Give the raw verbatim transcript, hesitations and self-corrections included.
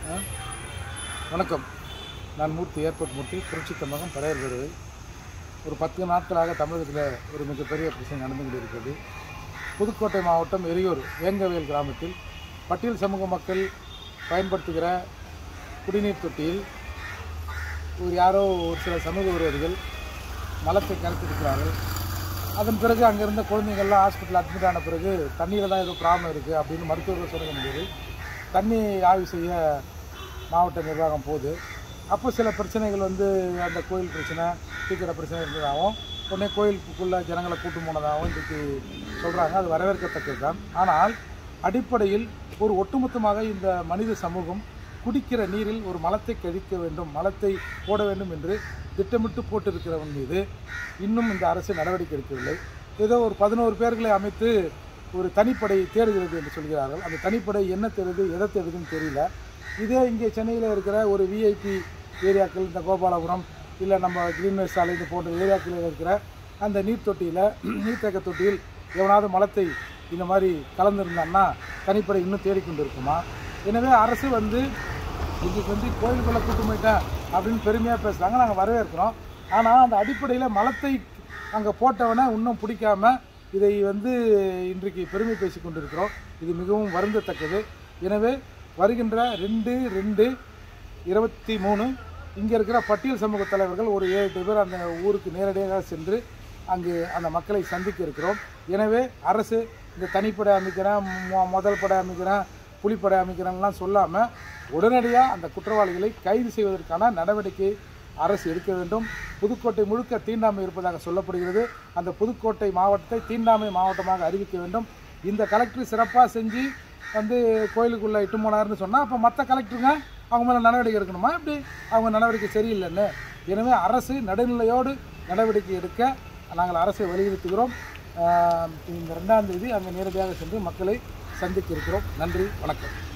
வணக்கம். நான் மூர்த்தி, ஏர்போர்ட் மூர்த்தி, புரட்சி தமிழகம் படையர் வருவை. ஒரு பத்து நாட்களாக தமிழகத்தில் ஒரு மிகப்பெரிய பிரச்சனை நடந்து கொண்டிருக்கிறது. புதுக்கோட்டை மாவட்டம் எரியூர் வேங்கவேல் கிராமத்தில் பட்டியல் சமூக மக்கள் பயன்படுத்துகிற குடிநீர் தொட்டியில் ஒரு யாரோ ஒரு சில சமூக விரோதிகள் மலத்தை கரைத்திருக்கிறார்கள். அதன் பிறகு அங்கிருந்த குழந்தைங்கள்லாம் ஹாஸ்பிட்டல் அட்மிட் ஆன பிறகு தண்ணியில் தான் ஏதோ ப்ராப்ளம் இருக்குது அப்படின்னு மருத்துவர்கள் சொல்ல முடியாது. தண்ணி ஆய்வு செய்ய மாவட்ட நிர்வாகம் போகுது. அப்போ சில பிரச்சனைகள் வந்து அந்த கோயில் பிரச்சனை, தீக்கிற பிரச்சனை இருந்ததாகவும் உடனே கோயிலுக்குள்ளே ஜனங்களை கூட்டு போனதாகவும் இன்றைக்கு சொல்கிறாங்க. அது வரவேற்கத்தக்கது தான். ஆனால் அடிப்படையில் ஒரு ஒட்டுமொத்தமாக இந்த மனித சமூகம் குடிக்கிற நீரில் ஒரு மலத்தை கழிக்க வேண்டும், மலத்தை போட வேண்டும் என்று திட்டமிட்டு போட்டிருக்கிறவன் மீது இன்னும் இந்த அரசு நடவடிக்கை எடுக்கவில்லை. ஏதோ ஒரு பதினோரு பேர்களை அமைத்து ஒரு தனிப்படை தேடுகிறது என்று சொல்கிறார்கள். அந்த தனிப்படை என்ன தேடுது, எதை தேடுதுன்னு தெரியல. இதே இங்கே சென்னையில் இருக்கிற ஒரு விஐபி ஏரியாக்கள், இந்த கோபாலபுரம் இல்லை நம்ம கிரீன்வேஸ் சாலை இது போன்ற ஏரியாக்களில் இருக்கிற அந்த நீர் தொட்டியில் நீர்த்தேக்க தொட்டியில் எவனாவது மலத்தை இந்த மாதிரி கலந்துருந்தான்னா தனிப்படை இன்னும் தேடிக்கொண்டு இருக்குமா? எனவே அரசு வந்து இன்றைக்கு வந்து கோயிலுக்குள்ளே கூட்டு போயிட்டேன் அப்படின்னு பெருமையாக பேசுகிறாங்க. நாங்கள் வரவேற்கிறோம். ஆனால் அந்த அடிப்படையில் மலத்தை அங்கே போட்டவனை இன்னும் பிடிக்காம இதை வந்து இன்றைக்கு பெருமை பேசி கொண்டிருக்கிறோம். இது மிகவும் வருந்தத்தக்கது. எனவே வருகின்ற ரெண்டு ரெண்டு இருபத்தி மூணு இங்கே இருக்கிற பட்டியல் சமூக தலைவர்கள் ஒரு ஏழு எட்டு பேர் அந்த ஊருக்கு நேரடியாக சென்று அங்கு அந்த மக்களை சந்திக்க இருக்கிறோம். எனவே அரசு இந்த தனிப்படை அமைக்கிறேன், முதல் படை அமைக்கிறேன், புலிப்படை அமைக்கிறேன்லாம் சொல்லாமல் உடனடியாக அந்த குற்றவாளிகளை கைது செய்வதற்கான நடவடிக்கை அரசு எடுக்க வேண்டும். புதுக்கோட்டை முழுக்க தீண்டாமை இருப்பதாக சொல்லப்படுகிறது. அந்த புதுக்கோட்டை மாவட்டத்தை தீண்டாமை மாவட்டமாக அறிவிக்க வேண்டும். இந்த கலெக்டர் சிறப்பாக செஞ்சு வந்து கோயிலுக்குள்ளே இட்டு போனார்னு சொன்னால் அப்போ மற்ற கலெக்டருங்க அவங்க மேலே நடவடிக்கை எடுக்கணுமா? இப்படி அவங்க நடவடிக்கை சரியில்லைன்னு. எனவே அரசு நடுநிலையோடு நடவடிக்கை எடுக்க நாங்கள் அரசை வலியுறுத்துகிறோம். இந்த ரெண்டாம் தேதி அங்கே நேரடியாக சென்று மக்களை சந்திக்க இருக்கிறோம். நன்றி, வணக்கம்.